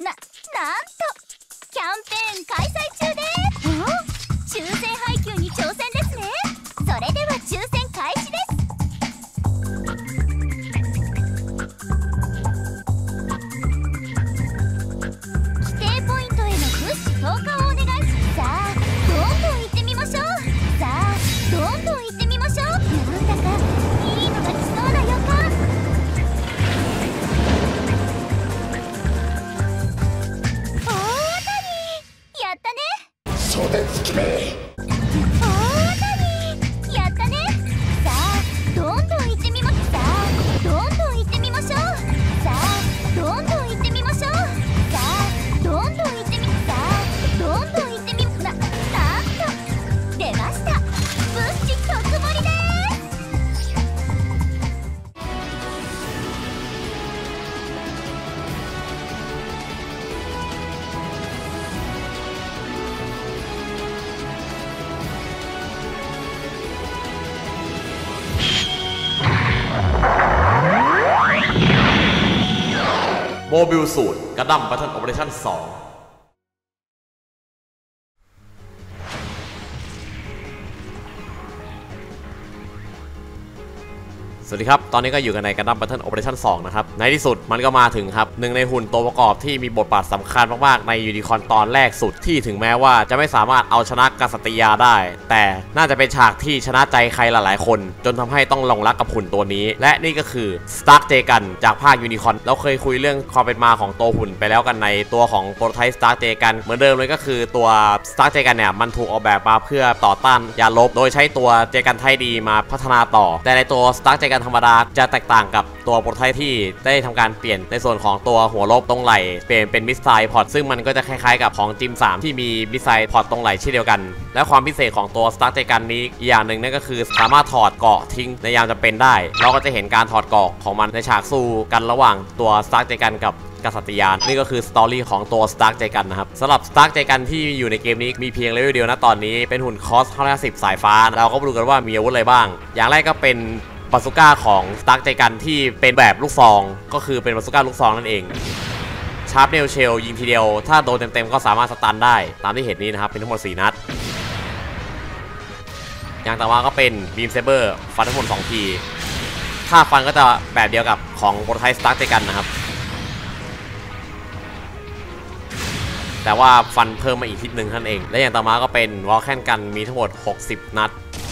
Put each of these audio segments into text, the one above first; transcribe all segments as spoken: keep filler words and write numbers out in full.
な、なんとキャンペーン開催中です。抽選配給に挑戦ですね。それでは抽選開始です。規定ポイントへの物資投下をお願いします。さあどんどん行ってみましょう。さあどんどん行ってみましょう。なんだかいいのが来そうな予感。大当たりやったね。 袖付きめ。 โมบิลสูตรกระดั้ม Battle Operation สองสวัสดีครับตอนนี้ก็อยู่กันใน Gundam Battle Operation สองนะครับในที่สุดมันก็มาถึงครับหนึ่งในหุ่นตัวประกอบที่มีบทบาทสำคัญมากๆในยูนิคอร์นตอนแรกสุดที่ถึงแม้ว่าจะไม่สามารถเอาชนะกษัตริยาได้แต่น่าจะเป็นฉากที่ชนะใจใครหลายๆคนจนทำให้ต้องหลงรักกับหุ่นตัวนี้และนี่ก็คือ Stark Jegan จากภาคยูนิคอร์นเราเคยคุยเรื่องความเป็นมาของตัวหุ่นไปแล้วกันในตัวของโปรโตไทป์ Stark Jegan เหมือนเดิมเลยก็คือตัว Stark Jegan เนี่ยมันถูกออกแบบมาเพื่อต่อต้านยาลบโดยใช้ตัวเจกันไทดีมาพัฒนาต่อแต่ในตัว Stark Jegan ธรรมดาจะแตกต่างกับตัวโปรโตไทป์ที่ได้ทำการเปลี่ยนในส่วนของตัวหัวลบตรงไหล่เปลี่ยนเป็นมิสไซล์พอร์ตซึ่งมันก็จะคล้ายๆกับของจิมสามที่มีมิสไซล์พอร์ตตรงไหล่เช่นเดียวกันและความพิเศษของตัว Stark Jegan นี้อีกอย่างหนึ่งนั่นก็คือสามารถถอดเกราะทิ้งในยามจำเป็นได้เราก็จะเห็นการถอดเกราะของมันในฉากสู้กันระหว่างตัว Stark Jegan กับกษัตริยานนี่ก็คือสตอรี่ของตัว Stark Jegan นะครับสำหรับ Stark Jegan ที่อยู่ในเกมนี้มีเพียงเลเวลเดียวนะตอนนี้เป็นหุ่นคอสห้าร้อยห้าสิบสายฟ้าเราก็มาดูกันว่ามีอาวุธอะไรบ้างอย่างแรกก็เป็นบาซูก้าของ Stark Jegan ที่เป็นแบบลูกซองก็คือเป็นบาซูก้าลูกซองนั่นเองชาร์ปเนลเชลยิงทีเดียวถ้าโดนเต็มๆก็สามารถสตันได้ตามที่เห็นนี้นะครับเป็นทั้งหมดสี่นัดอย่างต่อมาก็เป็นบีมเซเบอร์ฟันทั้งหมดสองทีถ้าฟันก็จะแบบเดียวกับของโปรโตไทป์ Stark Jegan นะครับแต่ว่าฟันเพิ่มมาอีกทิศหนึ่งนั่นเองและอย่างต่อมาก็เป็นวอลแคนกันมีทั้งหมดหกสิบนัด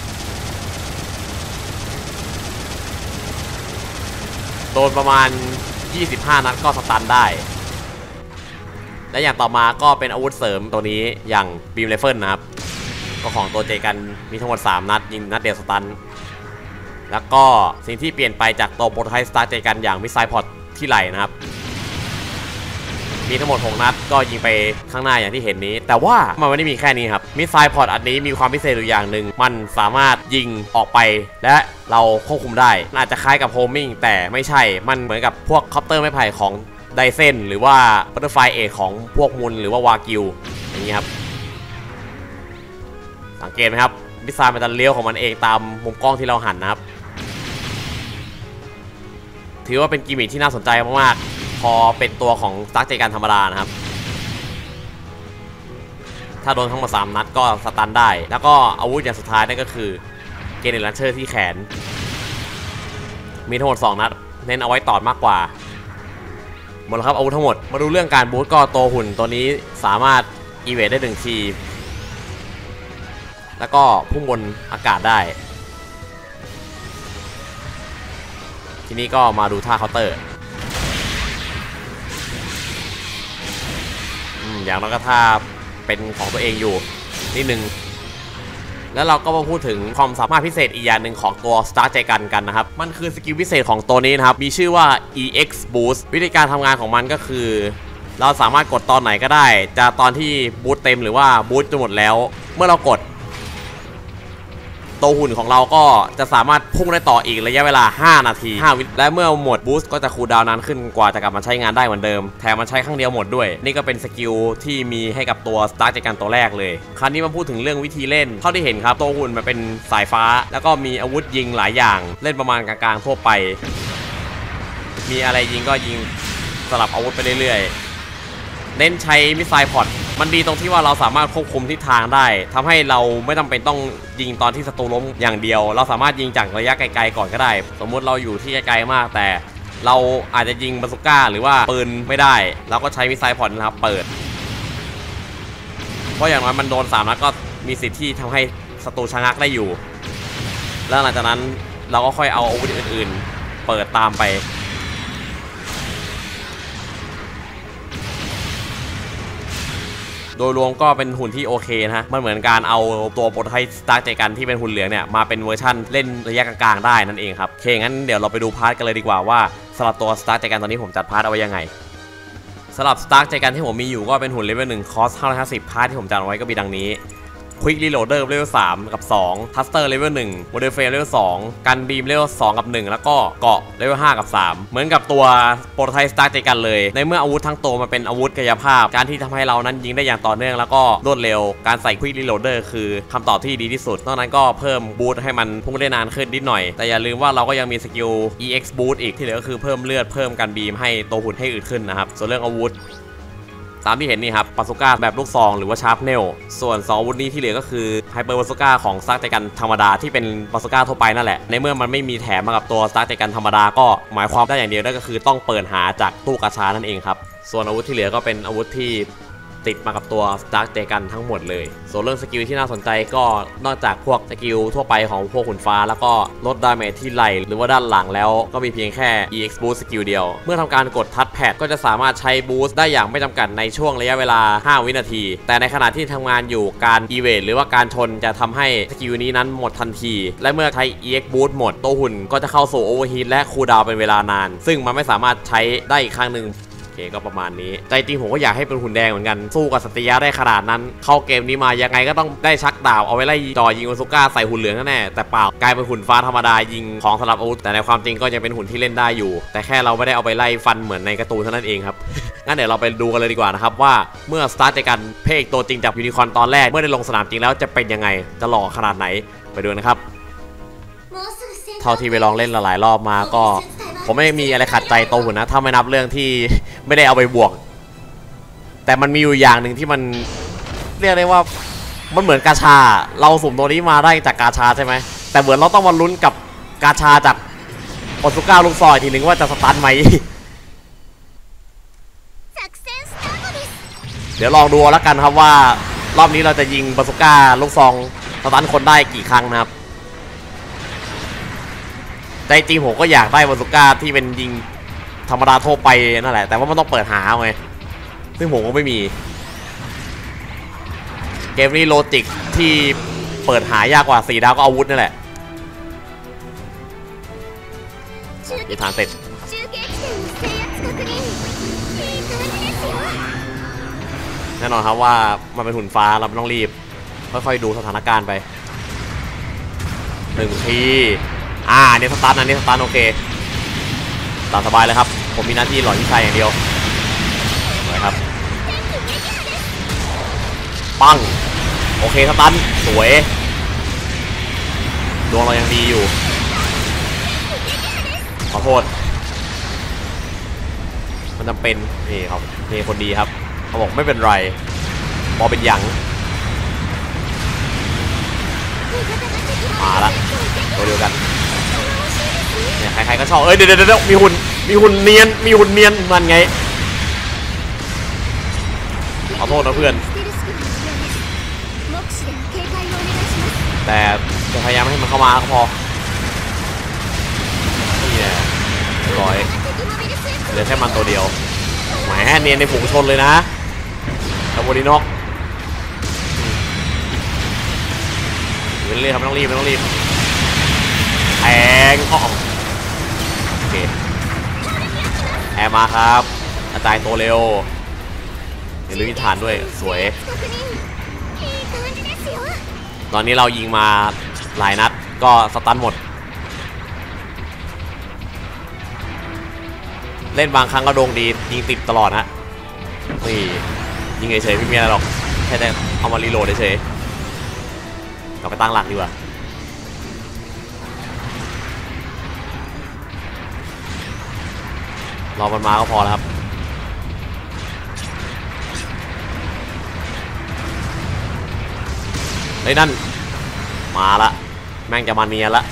โดนประมาณยี่สิบห้านัดก็สตันได้และอย่างต่อมาก็เป็นอาวุธเสริมตัวนี้อย่างบีมไรเฟิลนะครับก็ของตัวเจกันมีทั้งหมดสามนัดยิงนัดเดียวสตันแล้วก็สิ่งที่เปลี่ยนไปจากตัวโปรโตไทป์ Stark Jeganอย่างมิสไซล์พอร์ตที่ไหล่นะครับมีทั้งหมดหกนัดก็ยิงไปข้างหน้าอย่างที่เห็นนี้แต่ว่ามันไม่ได้มีแค่นี้ครับมิสไซล์พอร์ตอันนี้มีความพิเศษอยู่อย่างหนึ่งมันสามารถยิงออกไปและเราควบคุมได้อาจจะคล้ายกับโฮมมิ่งแต่ไม่ใช่มันเหมือนกับพวกคอปเตอร์ไม้ไผ่ของไดเซนหรือว่าบัตเตอร์ไฟเอทของพวกมุนหรือว่าวากิวอย่างนี้ครับสังเกตไหมครับมิสไซล์มันจะเลี้ยวของมันเองตามมุมกล้องที่เราหันนะครับถือว่าเป็นกิมมิคที่น่าสนใจมากๆพอเป็นตัวของ Stark Jegan ธรรมดานะครับถ้าโดนทั้งหมดสามนัดก็สตันได้แล้วก็อาวุธอย่างสุดท้ายนั่นก็คือเกเนตลันเชอร์ที่แขนมีทั้งหมดสองนัดเน้นเอาไว้ตอดมากกว่าหมดแล้วครับอาวุธทั้งหมดมาดูเรื่องการบูสต์ก็ตัวหุ่นตัวนี้สามารถอีเวทได้หนึ่งทีแล้วก็พุ่งบนอากาศได้ทีนี้ก็มาดูท่าเคาน์เตอร์อย่างเราก็ท่าเป็นของตัวเองอยู่นิดนึงแล้วเราก็มาพูดถึงความสามารถพิเศษอีกอย่างหนึ่งของตัว Stark Jegan กันนะครับมันคือสกิลพิเศษของตัวนี้นะครับมีชื่อว่า อี เอ็กซ์ Boost วิธีการทำงานของมันก็คือเราสามารถกดตอนไหนก็ได้จะตอนที่บูสต์เต็มหรือว่าบูสต์จนหมดแล้วเมื่อเรากดตัวหุ่นของเราก็จะสามารถพุ่งได้ต่ออีกระยะเวลาห้านาทีห้าวิและเมื่อหมดบูสต์ก็จะคูลดาวน์นานขึ้นกว่าจะกลับมาใช้งานได้เหมือนเดิมแถมมันใช้ครั้งเดียวหมดด้วยนี่ก็เป็นสกิลที่มีให้กับตัว Stark Jegan ตัวแรกเลยคราวนี้มาพูดถึงเรื่องวิธีเล่นเท่าที่เห็นครับตัวหุ่นมันเป็นสายฟ้าแล้วก็มีอาวุธยิงหลายอย่างเล่นประมาณกลางๆทั่วไปมีอะไรยิงก็ยิงสลับอาวุธไปเรื่อยๆเน้นใช้มิสไซล์พอร์ตมันดีตรงที่ว่าเราสามารถควบคุมทิศทางได้ทำให้เราไม่จำเป็นต้องยิงตอนที่ศัตรูล้มอย่างเดียวเราสามารถยิงจากระยะไกลๆก่อนก็ได้สมมุติเราอยู่ที่ไกลๆมากแต่เราอาจจะยิงบาซูก้าหรือว่าปืนไม่ได้เราก็ใช้มิสไซล์พอร์ตนะครับเปิดเพราะอย่างน้อยมันโดนสามนัดก็มีสิทธิ์ที่ทำให้ศัตรูชะงักได้อยู่แล้วหลังจากนั้นเราก็ค่อยเอาอาวุธอื่นๆเปิดตามไปโดยรวมก็เป็นหุ่นที่โอเคนะฮะมันเหมือนการเอาตัวโปรโตไทป์สตาร์ใจกันที่เป็นหุ่นเหลืองเนี่ยมาเป็นเวอร์ชั่นเล่นระยะกลางๆได้นั่นเองครับโอเคงั้นเดี๋ยวเราไปดูพาร์ทกันเลยดีกว่าว่าสำหรับตัวสตาร์ใจกันตอนนี้ผมจัดพาร์ทเอาไว้ยังไงสำหรับสตาร์ใจกันที่ผมมีอยู่ก็เป็นหุ่นเลเวลหนึ่งคอสห้าร้อยห้าสิบพาร์ทที่ผมจัดเอาไว้ก็มีดังนี้Quick Reloader เลเวลสามกับสอง Thruster เลเวลหนึ่ง Model Frame เลเวลสองกันบีมเลเวลสองกับหนึ่งแล้วก็เกาะเลเวลห้ากับสามเหมือนกับตัวโปรโตไทป์สตาร์ใจกันเลยในเมื่ออาวุธทั้งตัวมันเป็นอาวุธกายภาพการที่ทำให้เรานั้นยิงได้อย่างต่อเนื่องแล้วก็รวดเร็วการใส่ Quick Reloader คือคำตอบที่ดีที่สุดนอกนั้นก็เพิ่มบูสต์ให้มันพุ่งได้นานขึ้นนิดหน่อยแต่อย่าลืมว่าเราก็ยังมีสกิล อี เอ็กซ์ Boost อีกที่เหลือก็คือเพิ่มเลือดเพิ่มกันบีมให้ตัวหุ่นให้อึดขึ้นนะครับส่วนเรื่องอาวุธตามที่เห็นนี่ครับบาซูก้าแบบลูกซองหรือว่าชาร์ปเนลส่วนสองอาวุธนี้ที่เหลือก็คือไฮเปอร์บาซูก้าของสตาร์ใจกันธรรมดาที่เป็นบาซูก้าทั่วไปนั่นแหละในเมื่อมันไม่มีแถมมากับตัวสตาร์ใจกันธรรมดาก็หมายความได้อย่างเดียวนั่นก็คือต้องเปิดหาจากตู้กาชานั่นเองครับส่วนอาวุธที่เหลือก็เป็นอาวุธที่ติดมากับตัวสตาร์ใจกันทั้งหมดเลยส่วนเรื่องสกิลที่น่าสนใจก็นอกจากพวกสกิลทั่วไปของพวกหุ่นฟ้าแล้วก็ลดดาเมจที่ไหล่หรือว่าด้านหลังแล้วก็มีเพียงแค่ อี เอ็กซ์ Boost สกิลเดียวเมื่อทำการกดทัชแพดก็จะสามารถใช้บูสต์ได้อย่างไม่จำกัดในช่วงระยะเวลาห้าวินาทีแต่ในขณะที่ทำงานอยู่การอีเวนต์หรือว่าการชนจะทำให้สกิลนี้นั้นหมดทันทีและเมื่อใช้ อี เอ็กซ์ Boost หมดตัวหุ่นก็จะเข้าสู่โอเวอร์ฮีทและคูลดาวน์เป็นเวลานานซึ่งมันไม่สามารถใช้ได้อีกครั้งหนึ่งโอเคก็ประมาณนี้ใจจริงผมก็อยากให้เป็นหุ่นแดงเหมือนกันสู้กับสัตยะได้ขนาดนั้นเข้าเกมนี้มายังไงก็ต้องได้ชักดาบเอาไว้ไล่จ่อยิงบาซูก้าใส่หุ่นเหลืองแน่แต่เปล่ากลายเป็นหุ่นฟ้าธรรมดายิงของสำหรับอาวุธแต่ในความจริงก็ยังเป็นหุ่นที่เล่นได้อยู่แต่แค่เราไม่ได้เอาไปไล่ฟันเหมือนในการ์ตูนเท่านั้นเองครับ งั้นเดี๋ยวเราไปดูกันเลยดีกว่านะครับว่าเมื่อสตาร์ทใจกันเพกตัวจริงจากยูนิคอร์นตอนแรกเมื่อได้ลงสนามจริงแล้วจะเป็นยังไงจะหล่อขนาดไหนไปดูนะครับเท่าที่ไปลองเล่นหลายๆรอบมาก็ผมไม่มีอะไรขัดใจตัวหุ่นนะถ้าไม่นับเรื่องที่ไม่ได้เอาไปบวกแต่มันมีอยู่อย่างหนึ่งที่มันเรียกได้ว่ามันเหมือนกาชาเราสุ่มตัวนี้มาได้จากกาชาใช่ไหมแต่เหมือนเราต้องมาลุ้นกับกาชาจากบาซูก้าลูกซอยทีนึงว่าจะสตันไหม เดี๋ยวลองดูแล้วกันครับว่ารอบนี้เราจะยิงบาซูก้าลูกซองสตันคนได้กี่ครั้งนะครับแต่จริงผมก็อยากได้บาซูก้าที่เป็นยิงธรรมดาทั่วไปนั่นแหละแต่ว่ามันต้องเปิดหาไงซึ่งผมก็ไม่มีเกมนี้โลจิกที่เปิดหายากกว่าสี่ดาวก็อาวุธนั่นแหละยึดฐานเสร็จแน่นอนครับว่ามันเป็นหุ่นฟ้าเราต้องรีบค่อยๆดูสถานการณ์ไปหนึ่งทีอ่าอันนี้สตาร์ทอันนี้สตาร์ทโอเคตามสบายเลยครับผมมีหน้าที่หล่อวิชัยอย่างเดียวนะครับปังโอเคสตันสวยดวงเรายังดีอยู่ขอโทษมันจำเป็นนี่ครับนี่คนดีครับเขาบอกไม่เป็นไรพอเป็นยังมาละตัวเดียวกันเนี่ยใครๆก็ชอบเอ้ยเดี๋ยวเดี๋ยวมีหุ่นมีหุ่นเนียนมีหุ่นเนียนมันไงขอโทษนะเพื่อนแต่จะพยายามให้มันเข้ามาก็พอนี่แหละร้อยเหลือแค่มันตัวเดียวหมายแค่เนียนในฝูงชนเลยนะตะโบดีนกเรื่อยๆครับไม่ต้องรีบไม่ต้องรีบแทงอ๋อโอเคแอร์มาครับกระจายตัวเร็วเดี๋ยวลุยฐานด้วยสวยตอนนี้เรายิงมาหลายนัดก็สตันหมดเล่นบางครั้งก็โด่งดียิงติดตลอดฮะนี่ยิงเฉยๆไม่มีอะไรหรอกแค่แต่เอามารีโหลดเฉยๆกลับไปตั้งหลักดีกว่ารอมันมาก็พอแล้วครับฮ้ยนั่นมาละแม่งจะมาเนียละ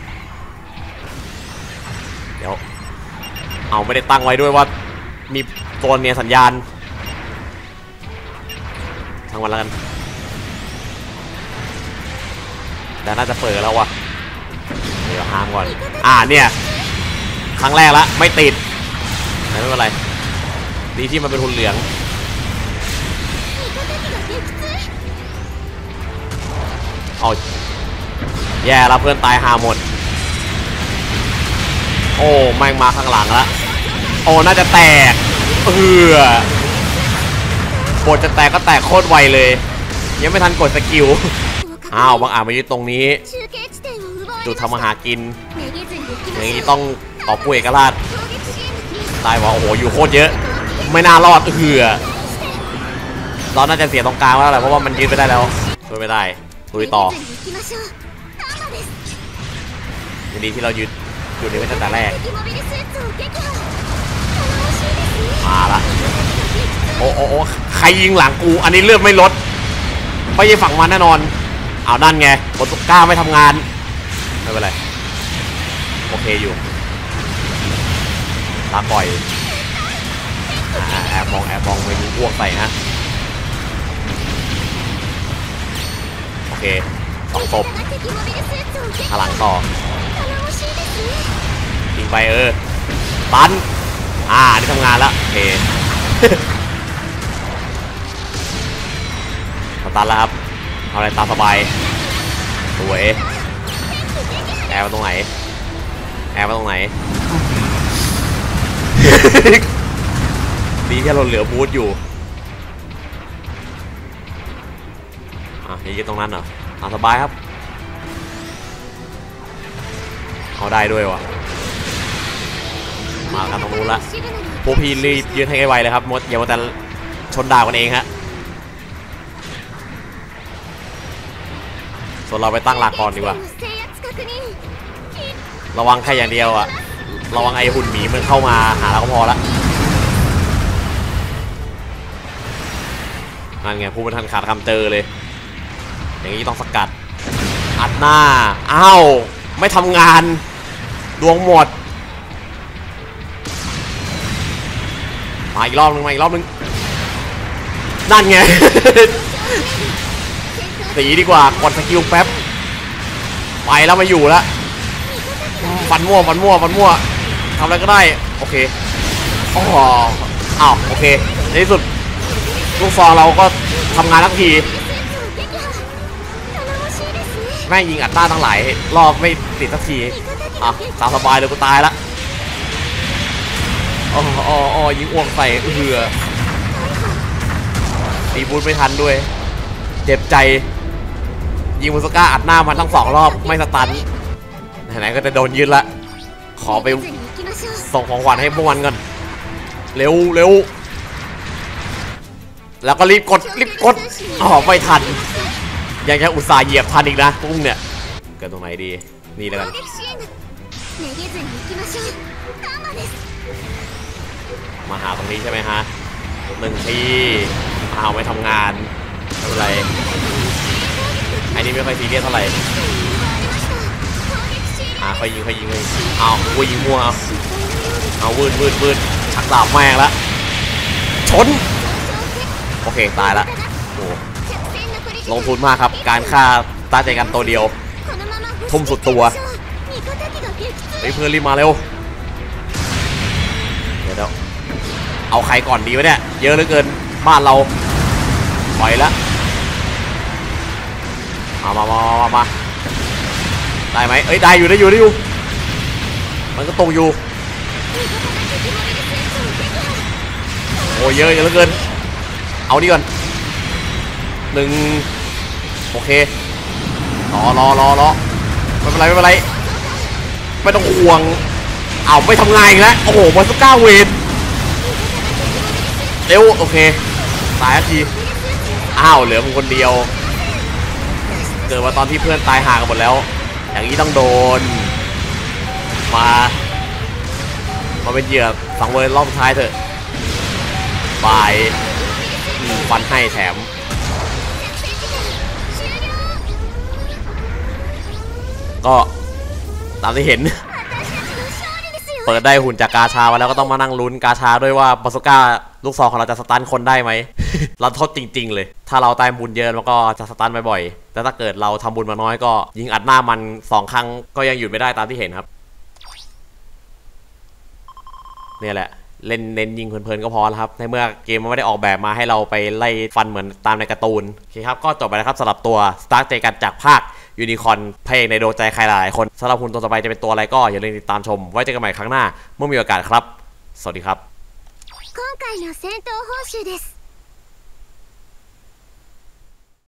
เดี๋ยวเอาไม่ได้ตั้งไว้ด้วยว่ามีตัวเนียสัญญาณทั้งวันแล้วกันแต่น่าจะเปิดแล้ววะเดี๋ยวห้ามก่อนอ่าเนี่ยครั้งแรกละไม่ติดไม่เป็นไรดีที่มันเป็นหุ่นเหลืองเอาแย่แล้วเพื่อนตายหาหมดโอ้แม่งมาข้างหลังละโอ้น่าจะแตกเออบทจะแตกก็แตกโคตรไวเลยยังไม่ทันกดสกิลอ้าวบางอาจมาอยู่ตรงนี้จุดทำอาหารกินอย่างนี้ต้องกอบกู้เอกราชตายว่าโอ้โหอยู่โคตรเยอะไม่น่ารอดเหือเราน่าจะเสียตรงกลางแล้วแหละเพราะว่ามันยืนไปได้แล้วช่วยไม่ได้ลุยต่อดีที่เรายืนอยู่นี้ไม่ตั้งแต่แรกมาละโอ้โอ้โอ้ใครยิงหลังกูอันนี้เลือดไม่ลดไม่ใช่ฝั่งมันแน่นอนเอานั่นไงบนตุกก้าไม่ทำงานไม่เป็นไรโอเคอยู่ตาปล่อยแอบมองแอบมองไม่มีอ้วกใส่นะโอเคสองศพพลังต่อยิงไปเออตันอ่านี่ทำงานแล้วโอเคตันแล้วครับเอาอะไรตามสบายสวยแอบมาตรงไหนแอบมาตรงไหน ดีที่เราเหลือบูทอยู่อ่ะยืนตรงนั้นเหรอตามสบายครับเอาได้ด้วยวะมากันตรงนู้นละพวกพี่รีบยืนให้ไวเลยครับมดอย่ามาแต่ชนดาวกันเองฮะส่วนเราไปตั้งหลักก่อนดีกว่าระวังแค่อย่างเดียวอะระวังไอ้หุ่นหมีมันเข้ามาหาเราก็พอละนั่นไงผู้บริหารขาดคำเจอเลยอย่างนี้ต้องสกัดอัดหน้าอ้าวไม่ทำงานดวงหมดมาอีกรอบนึงมาอีกรอบนึงนั่นไง ตีดีกว่ากดสกิลแป๊บไปแล้วมาอยู่แล้วฟันมั่วฟันมั่วฟันมั่วทำอะไรก็ได้โอเคอ๋ออ้าวโอเคในที่สุดลูกซองเราก็ทำงานทักทีแม่ยิงอัดหน้าทั้งหลายรอบไม่ติดสักทีอ่ะสามสบายเลยกูตายละอ๋ออ๋ออ๋อยิงอ้วกใส่เหือตีบูทไม่ทันด้วยเจ็บใจยิงมูสก้าอัดหน้ามันทั้งสองรอบไม่สตันไหนๆก็จะโดนยืนละขอไปส่งของขวัญให้พวกมันก่อนเร็วเร็วแล้วก็รีบกดรีบกดอ๋อไม่ทันยังจะอุตส่าห์เหยียบทันอีกนะพวกเนี่ยเกิดตรงไหนดีนี่แล้วกันมาหาตรงนี้ใช่ไหมฮะหนึ่งทีเอาไม่ทำงานไม่เป็นไรอันนี้ไม่ค่อยซีเรียสเท่าไหร่อ่าค่อยยิงค่อยยิงเลยเอาวุ้ยยิงมัวเอาเอาวืดวืดวืดชักดาบแม่งละชนโอเคตายละโอ้ลงทุนมากครับการฆ่าตาใจกันตัวเดียวทุ่มสุดตัวเฮ้ยเพื่อนรีบมาเร็วเดี๋ยวเอาใครก่อนดีวะเนี่ยเยอะเหลือเกินบ้านเราปล่อยละมามามามามาได้ไหมเอ้ยได้อยู่ได้อยู่ได้อยู่มันก็ตรงอยู่โอ้เยอะเยอะเหลือเกินเอานี่ก่อนหนึ่งโอเครอรอรอรอไม่เป็นไรไม่เป็นไรไม่ต้องห่วงเอาไม่ทำงานอีกแล้วโอ้โหบอลสุก้าเวนเร็วโอเคตายทีอ้าวเหลือมึงคนเดียวเกิดว่าตอนที่เพื่อนตายห่างกันหมดแล้วอย่างนี้ต้องโดนมามาเป็นเหยื่อสังเวยรอบสุดท้ายเถอะบายฟันให้แถมก็ตามที่เห็น เปิดได้หุ่นจากกาชามาแล้วก็ต้องมานั่งลุ้นกาชาด้วยว่าบาซูก้าลูกซองของเราจะสตันคนได้ไหม เราทดจริงๆเลยถ้าเราตายบุญเยอะมันก็จะสตันบ่อยๆแต่ถ้าเกิดเราทำบุญมาน้อยก็ยิงอัดหน้ามันสองครั้งก็ยังหยุดไม่ได้ตามที่เห็นครับเนี่ยแหละเล่นเน้นยิงเพลินๆก็พอแล้วครับในเมื่อเกมมันไม่ได้ออกแบบมาให้เราไปไล่ฟันเหมือนตามในการ์ตูนโอเคครับก็จบไปแล้วครับสำหรับตัวสตาร์เจกันจากภาคยูนิคอร์นเพลงในดวงใจใครหลายคนสำหรับคุณตัวต่อไปจะเป็นตัวอะไรก็อย่าลืมติดตามชมไว้เจอกันใหม่ครั้งหน้าเมื่อมีโอกาสครับสวัสดีครับ今回の戦闘報酬です